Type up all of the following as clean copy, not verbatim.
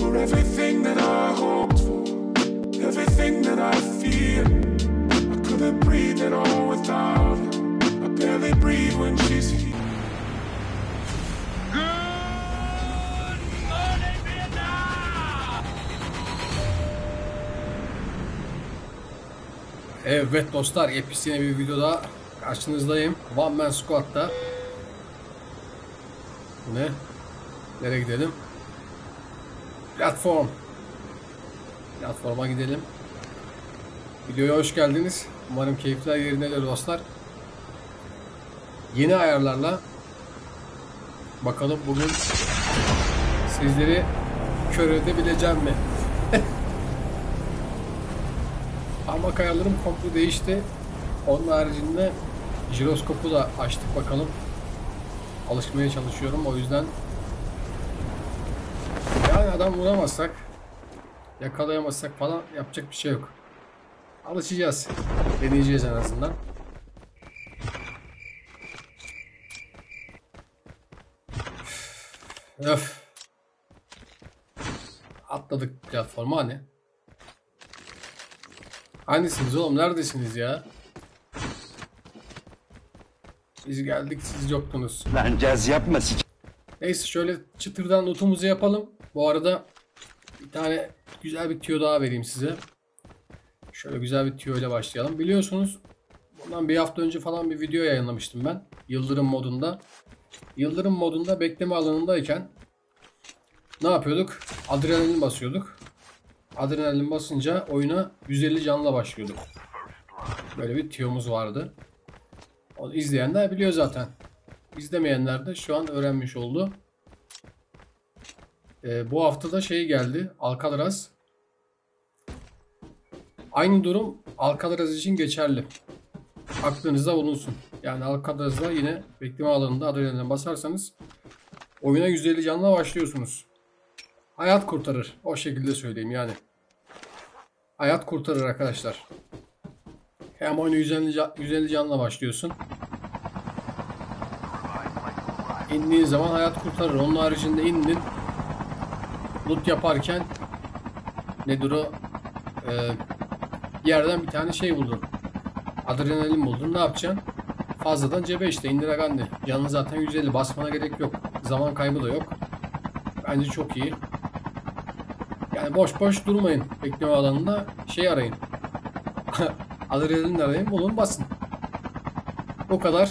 for everything that I hoped for, everything that I feared. I couldn't breathe at all without her. I barely breathe when she's here. Evet dostlar, yepyeni bir videoda karşınızdayım. One Man Squad'da. Ne? Nereye gidelim? Platforma gidelim. Videoya hoş geldiniz. Umarım keyifler yerindedir dostlar. Yeni ayarlarla bakalım bugün sizleri kör edebileceğim mi? Parmak ayarlarım komple değişti. Onun haricinde jiroskopu da açtık bakalım. Alışmaya çalışıyorum, o yüzden yani adam vuramazsak, yakalayamazsak falan yapacak bir şey yok. Alışacağız. Deneyeceğiz en azından. Öf. Atladık platforma hani. Hangisiniz oğlum? Neredesiniz ya? Biz geldik, siz yoktunuz. Lan caz yapma. Neyse, şöyle çıtırdan lootumuzu yapalım. Bu arada bir tane güzel bir tüyo daha vereyim size. Şöyle güzel bir tüyo ile başlayalım. Biliyorsunuz bundan bir hafta önce falan bir video yayınlamıştım ben. Yıldırım modunda. Yıldırım modunda bekleme alanındayken ne yapıyorduk? Adrenalin basıyorduk. Adrenalin basınca oyuna 150 canla başlıyorduk. Böyle bir tüyomuz vardı. Onu izleyenler biliyor zaten. İzlemeyenler de şu an öğrenmiş oldu. Bu hafta da şey geldi. Alcatraz. Aynı durum Alcatraz için geçerli. Aklınızda bulunsun. Yani Alcatraz'da yine bekleme alanında adrenalin basarsanız oyuna 150 canla başlıyorsunuz. Hayat kurtarır. O şekilde söyleyeyim yani. Hayat kurtarır arkadaşlar. Hem oyunu 150 canla başlıyorsun. İndiğin zaman hayat kurtarır. Onun haricinde indin. Loot yaparken nedir o? Yerden bir tane şey buldun. Adrenalin buldun. Ne yapacaksın? Fazladan cebe işte. Indira Gandhi. Canın zaten 150. Basmana gerek yok. Zaman kaybı da yok. Bence çok iyi. Yani boş boş durmayın. Bekleme alanında şey arayın. Adrenalin arayın. Bulun, basın. O kadar.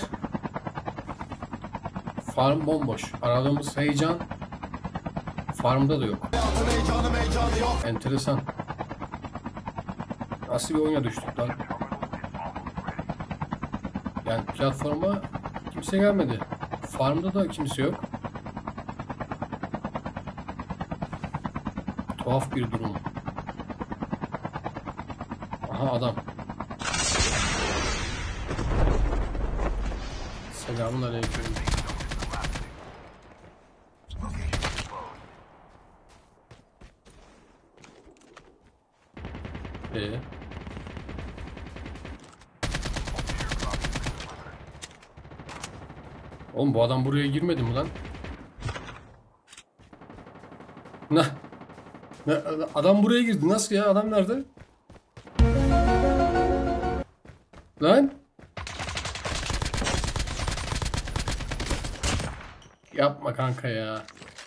Farm bomboş. Aradığımız heyecan farmda da yok. Enteresan. Nasıl bir oyuna düştük lan? Yani platforma kimse gelmedi. Farmda da kimse yok. Tuhaf bir durum. Aha adam. Selamünaleyküm. Oğlum bu adam buraya girmedi mi lan? Ne? Adam buraya girdi. Nasıl ya? Adam nerede? Lan? Yapma kanka ya.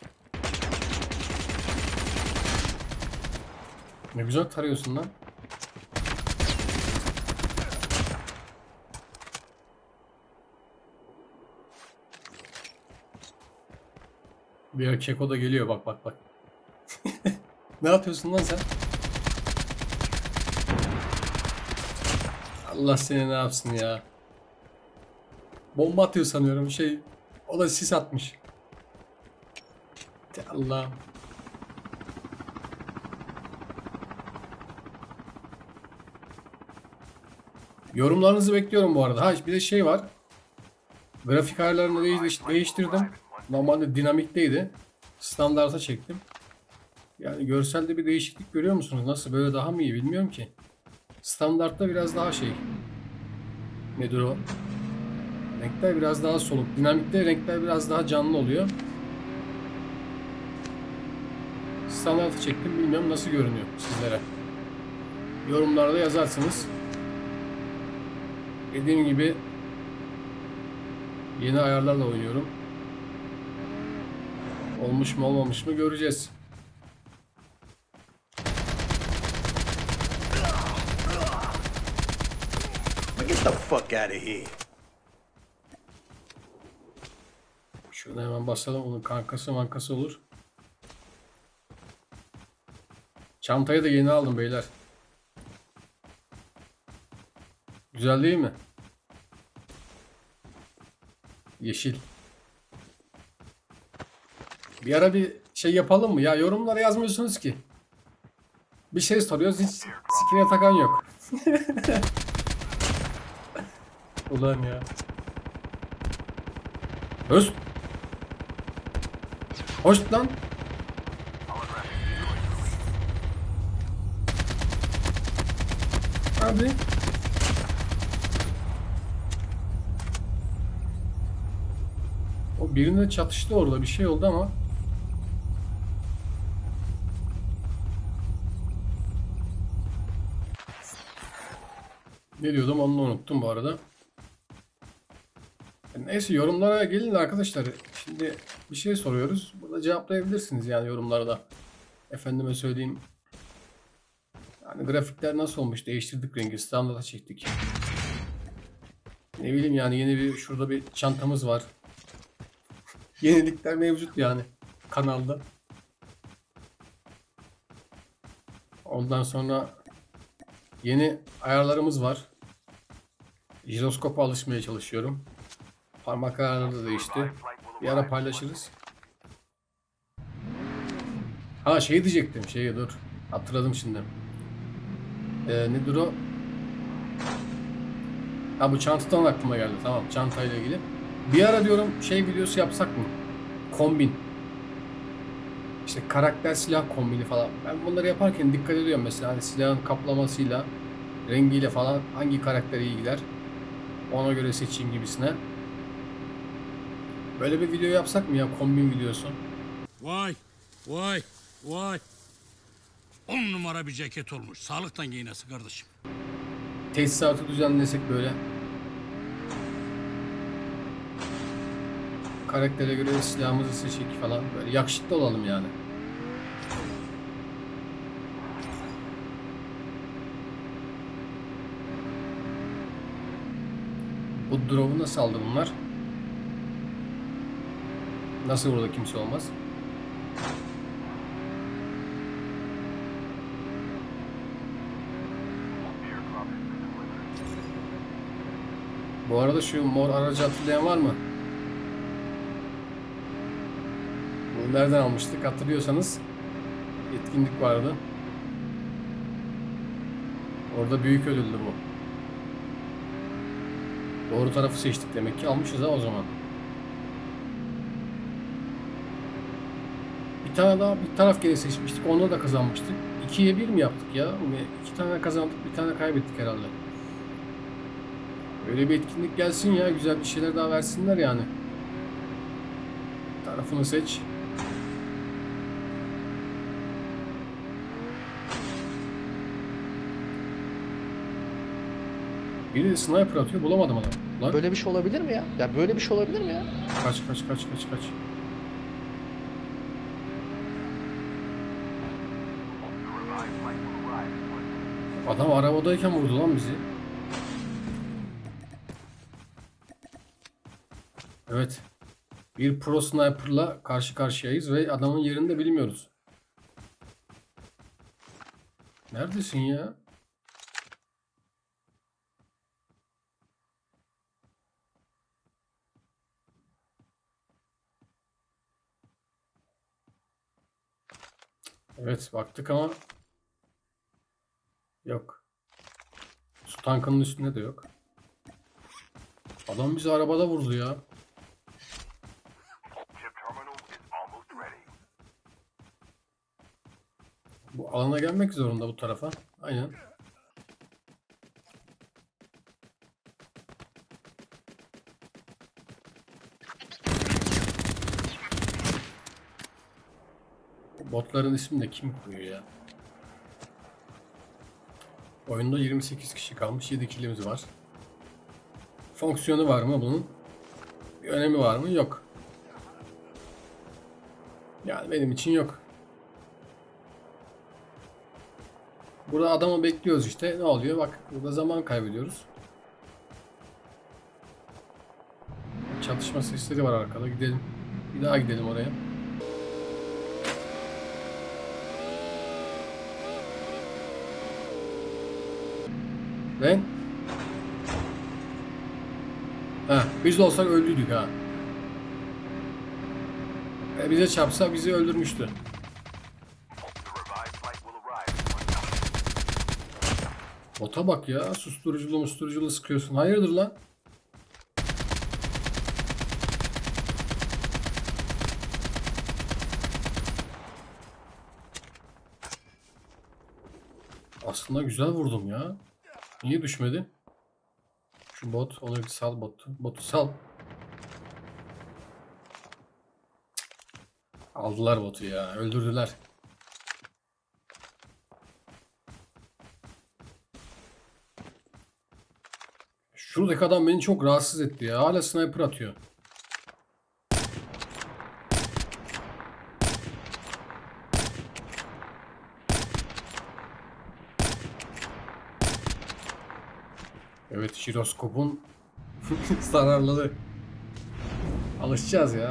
Ne güzel tarıyorsun lan. Bir keko da geliyor, bak bak bak. Ne yapıyorsun lan sen? Allah seni ne yapsın ya. Bomba atıyor sanıyorum şey. O da sis atmış. Allah'ım. Yorumlarınızı bekliyorum bu arada. Ha, bir de şey var. Grafik ayarlarını değiştirdim. Normalde dinamikteydi. Standarta çektim. Yani görselde bir değişiklik görüyor musunuz? Nasıl, böyle daha mı iyi bilmiyorum ki. Standartta biraz daha şey. Nedir o? Renkler biraz daha soluk. Dinamikte renkler biraz daha canlı oluyor. standartı çektim. Bilmiyorum nasıl görünüyor sizlere. Yorumlarda yazarsınız. Dediğim gibi yeni ayarlarla oynuyorum. Olmuş mu olmamış mı göreceğiz. Get the fuck out of here. Şunu hemen basalım. Onun kankası mankası olur. Çantayı da yeni aldım beyler. Güzel değil mi? Yeşil. Bir ara bir şey yapalım mı? Ya yorumlara yazmıyorsunuz ki. Bir şey soruyoruz, hiç sikine takan yok. Ulan ya. Höst. Hoş lan. Abi. O birine çatıştı orada, bir şey oldu ama. Ne diyordum onu unuttum bu arada. Neyse yorumlara gelin arkadaşlar. Şimdi bir şey soruyoruz. Burada cevaplayabilirsiniz yani yorumlarda. Efendime söyleyeyim. Yani grafikler nasıl olmuş? Değiştirdik rengi. Standarta çektik. Ne bileyim yani yeni bir şurada bir çantamız var. Yenilikler mevcut yani kanalda. Ondan sonra yeni ayarlarımız var. Jiroskopa alışmaya çalışıyorum. Parmak ayarları da değişti. Bir ara paylaşırız. Ha şey diyecektim. Dur. Hatırladım şimdi. Nedir o? Ha bu çantadan aklıma geldi. Tamam, çantayla ilgili. Bir ara diyorum şey videosu yapsak mı? Kombin. İşte karakter silah kombini falan. Ben bunları yaparken dikkat ediyorum mesela. Hani silahın kaplamasıyla, rengiyle falan hangi karaktere iyi gider. Ona göre seçeyim gibisine. Böyle bir video yapsak mı ya, kombin videosu? Vay, vay, vay. 10 numara bir ceket olmuş. Sağlıktan giyinesi kardeşim. Tesisatı düzenlesek böyle. Karaktere göre silahımızı seçik falan. Böyle yakışıklı olalım yani. Bu drop'u nasıl aldı bunlar? Nasıl burada kimse olmaz? Bu arada şu mor aracı hatırlayan var mı? Bunu nereden almıştık hatırlıyorsanız, etkinlik vardı. Orada büyük ödüldü bu. Doğru tarafı seçtik demek ki, almışız ha o zaman. Bir tane daha bir taraf geri seçmiştik, onda da kazanmıştık. 2'ye 1 mi yaptık ya? 2 tane kazandık, bir tane kaybettik herhalde. Öyle bir etkinlik gelsin ya, güzel bir şeyler daha versinler yani. Tarafını seç. Biri sniper atıyor, bulamadım adam. Lan. Böyle bir şey olabilir mi ya? Ya böyle bir şey olabilir mi ya? Kaç. Adam arabadayken vurdu lan bizi. Evet. Bir pro sniper'la karşı karşıyayız ve adamın yerini de bilmiyoruz. Neredesin ya? Evet baktık ama yok. Su tankının üstünde de yok. Adam bizi arabada vurdu ya. Bu alana gelmek zorunda bu tarafa. Aynen. Botların ismini de kim koyuyor ya? Oyunda 28 kişi kalmış. 7 killimiz var. Fonksiyonu var mı bunun? Bir önemi var mı? Yok. Yani benim için yok. Burada adamı bekliyoruz işte. Ne oluyor? Bak burada zaman kaybediyoruz. Çatışma sesleri var arkada. Gidelim. Bir daha gidelim oraya. Ve biz de olsak öldüydük ha. Bize çarpsa bizi öldürmüştü. Bota bak ya. Susturuculu sıkıyorsun. Hayırdır lan? Aslında güzel vurdum ya. Niye düşmedi? Şu bot. Onu bir sal botu. Botu sal. Aldılar botu ya. Öldürdüler. Şuradaki adam beni çok rahatsız etti ya. Hala sniper atıyor. Evet, jiroskopun zararları. Alışacağız ya.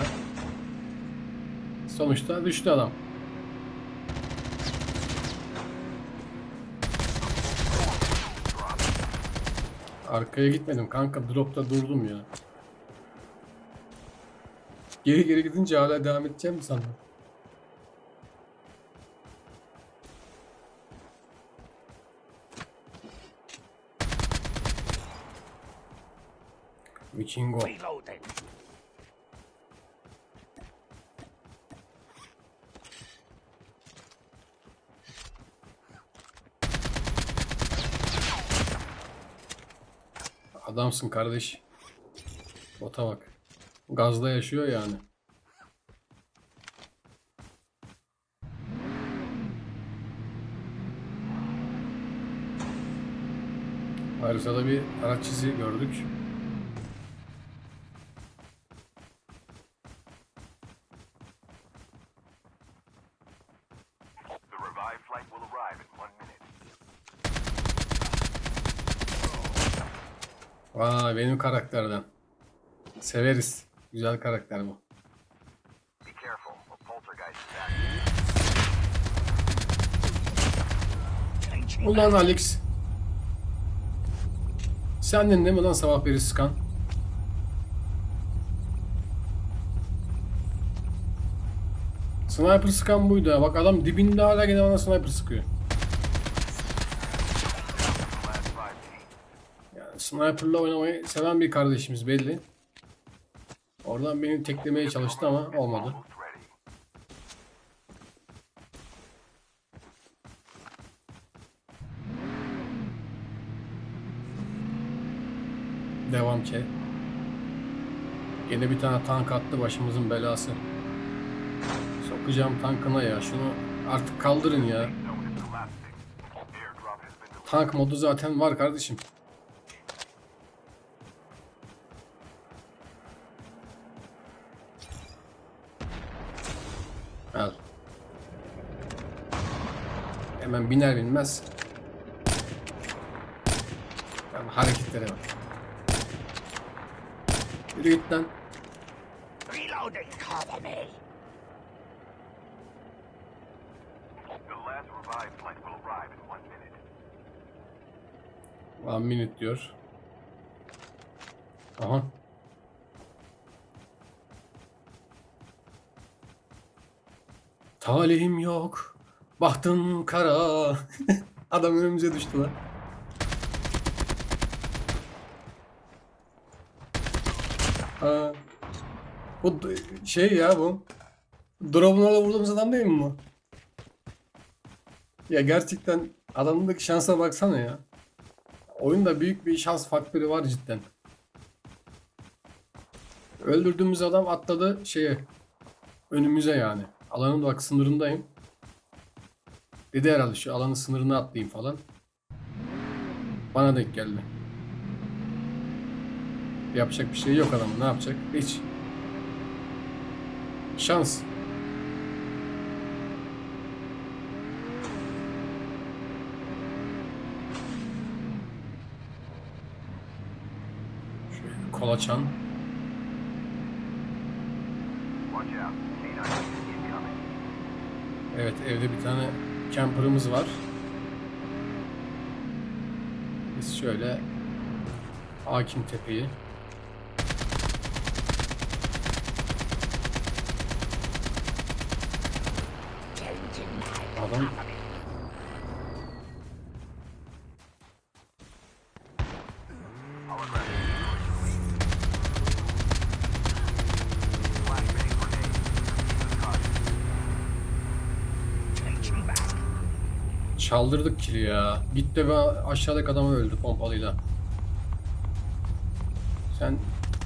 Sonuçta düştü adam. Arkaya gitmedim kanka. Drop'ta durdum ya. Geri gidince hala devam edeceğim mi sandın? Vikingo. Adamsın kardeş. Bota bak. Gazda yaşıyor yani. Haritada bir araç izi gördük. Vay, benim karakterden. Severiz. Güzel karakter bu. Ulan Alex. Sendin değil mi lan sabah beri sıkan? Sniper sıkan buydu ya. Bak adam dibinde hala gene bana sniper sıkıyor. Yani sniper'la oynamayı seven bir kardeşimiz belli. Oradan beni teklemeye çalıştı ama olmadı. Devam ki. Yine bir tane tank attı, başımızın belası. Sokacağım tankına ya. Şunu artık kaldırın ya. Tank modu zaten var kardeşim. Al. Hemen biner binmez. Yani hareketlere bak. Yürü git lan. Reloading, cover me. One minute diyor. Aha. Talihim yok. Bahtım kara. Adam önümüze düştü lan. Ha. Bu şey ya bu. Drop'un orada vurduğumuz adam değil mi bu? Ya gerçekten adamındaki şansa baksana ya. Oyunda büyük bir şans faktörü var cidden. Öldürdüğümüz adam atladı şeye. Önümüze yani. Alanın bak sınırındayım. Dedi herhalde şu alanın sınırını atlayayım falan. Bana denk geldi. Yapacak bir şey yok adamın. Ne yapacak? Hiç. Şans. Şöyle kolaçan. Evet, evde bir tane camper'ımız var. Biz şöyle Hakim Tepe'yi adam çaldırdık kili ya. Gitti ve aşağıdaki adamı öldü pompalıyla. Sen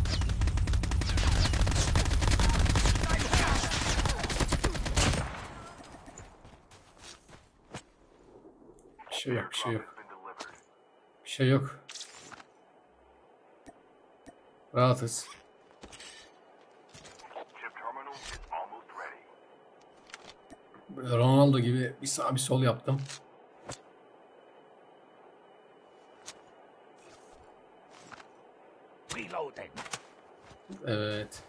bir şey yok, bir şey yok. Bir şey yok. Rahatız. Böyle Ronaldo gibi bir sağ bir sol yaptım. Reloading. Evet.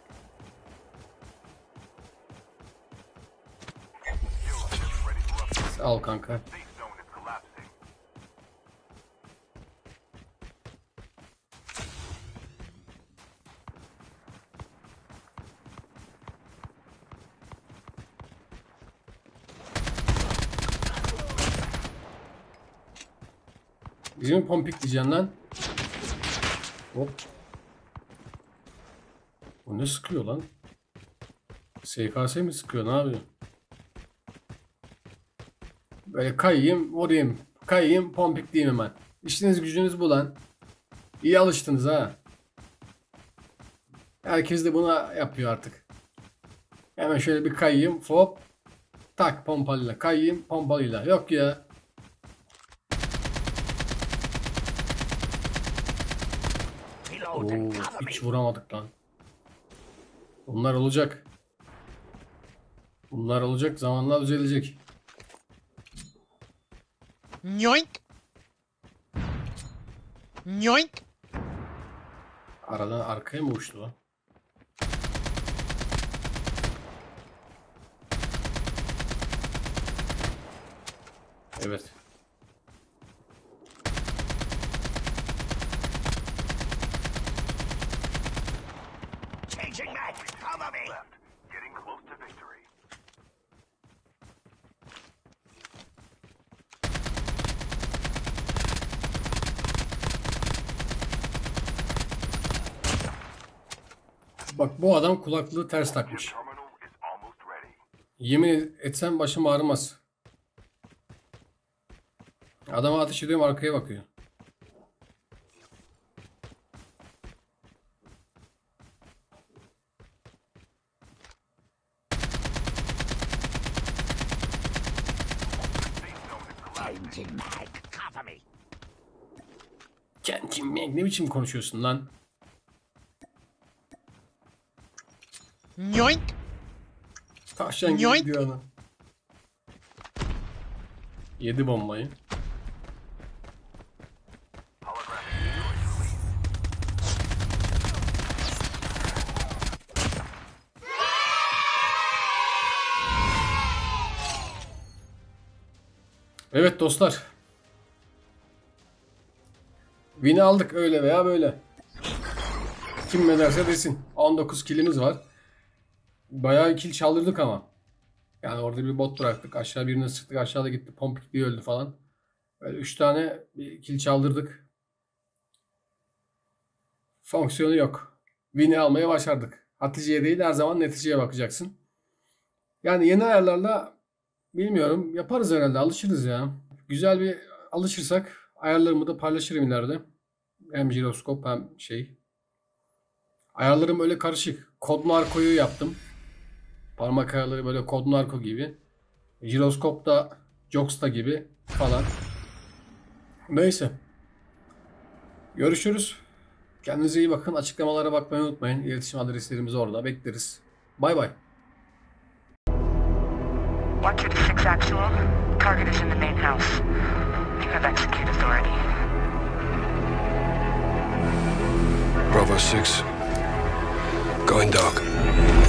Sağ ol kanka. Bizim pompik diyeceksin lan. Hop. Bu ne sıkıyor lan? SKS mi sıkıyor? Ne yapıyor? Böyle kayayım, vurayım. Kayayım, pompik diyeyim hemen. İşiniz gücünüz bu lan. İyi alıştınız ha. Herkes de buna yapıyor artık. Hemen şöyle bir kayayım, hop. Tak pompalıyla. Kayayım, pompalıyla. Yok ya. Oo, Reloading. Cover me. hiç vuramadık lan. Bunlar olacak. Bunlar olacak. Zamanla düzelecek. Yoink. Yoink. Aradan arkaya mı uçtu lan? Evet. Changing mag. Cover me. Getting close to victory. Bak bu adam kulaklığı ters takmış. Terminal is almost ready. Yemin etsem başım ağrımaz. Adama ateş ediyorum arkaya bakıyor. Changing mag. Cover me. Kendin ne biçim konuşuyorsun lan? Yoink. Tavşan gibi Yoink. gidiyor adam. Yedi bombayı. Evet dostlar. Win'i aldık öyle veya böyle. Kim ne derse desin. 19 killimiz var. Bayağı kill çaldırdık ama. Yani orada bir bot bıraktık. Aşağı birini sıktık. Aşağıda gitti. Pompik diye öldü falan. Böyle 3 tane bir kill çaldırdık. Fonksiyonu yok. Win'i almaya başardık. Hatice'ye değil her zaman neticeye bakacaksın. Yani yeni ayarlarla bilmiyorum yaparız herhalde. Alışırız ya. Güzel bir alışırsak ayarlarımı da paylaşırım ileride. Hem jiroskop hem şey. Ayarlarım öyle karışık. Kod narkoyu yaptım. Parmak ayarları böyle kod narko gibi. Jiroskop da Joksta gibi falan. Neyse. Görüşürüz. Kendinize iyi bakın. Açıklamalara bakmayı unutmayın. İletişim adreslerimiz orada. Bekleriz. Bay bay. 1226 actual. Target is in the main house. You have execute authority. Bravo 6. Going dark.